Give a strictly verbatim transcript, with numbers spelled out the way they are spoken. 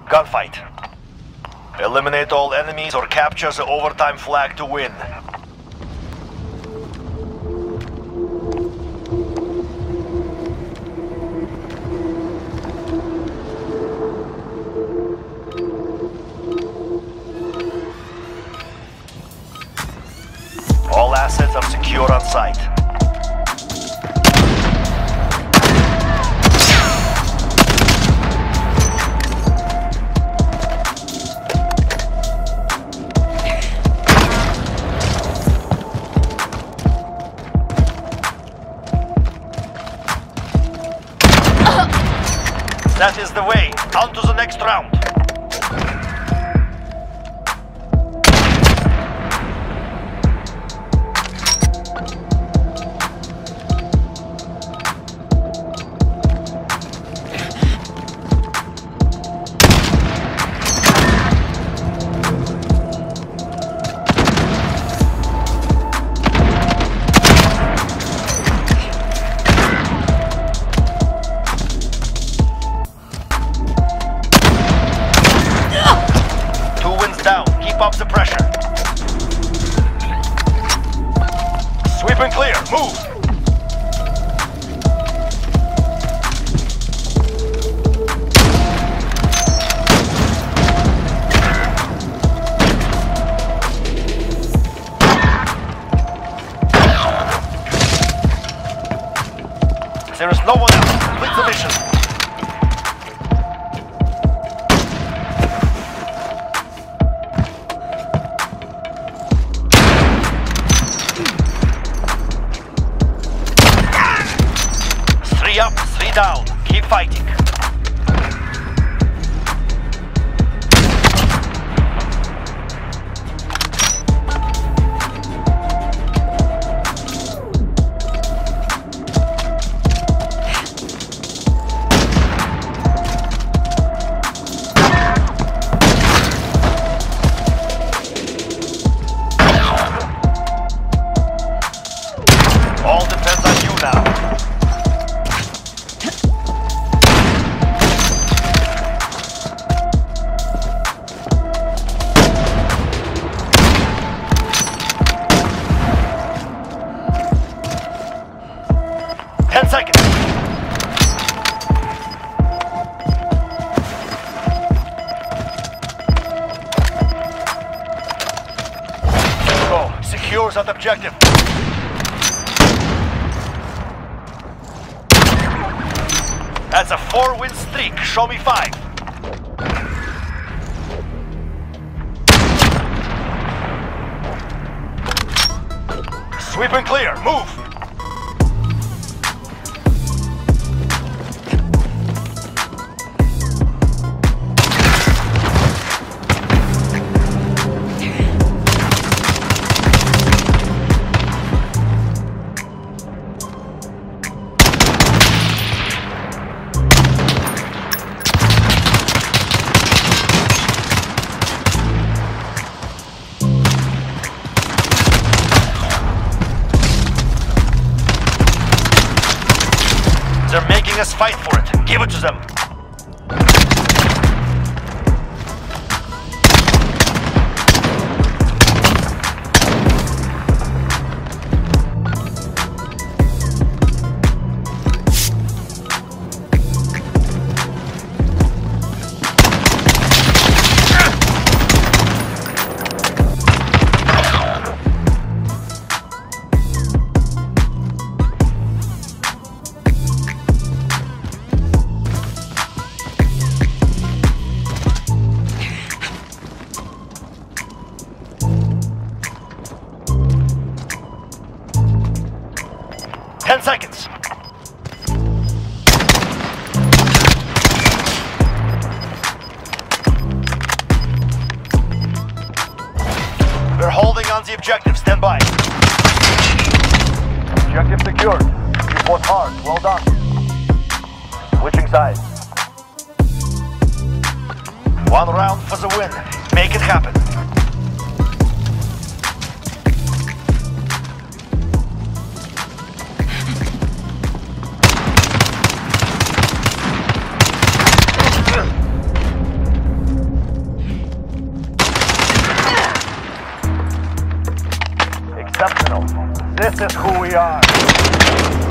Gunfight. Eliminate all enemies or capture the overtime flag to win. All assets are secure on site. That is the way. On to the next round. Keep up the pressure. Sweep and clear. Move. There is no one else. Complete the mission. Three up, three down. Keep fighting. All depends on you now. Ten seconds. Go. Secure that objective. That's a four-win streak. Show me five. Sweep and clear. Move. They're making us fight for it. Give it to them. Ten seconds. We're holding on the objective. Stand by. Objective secured. You fought hard. Well done. Switching sides. One round for the win. Make it happen. Sentinel, this is who we are.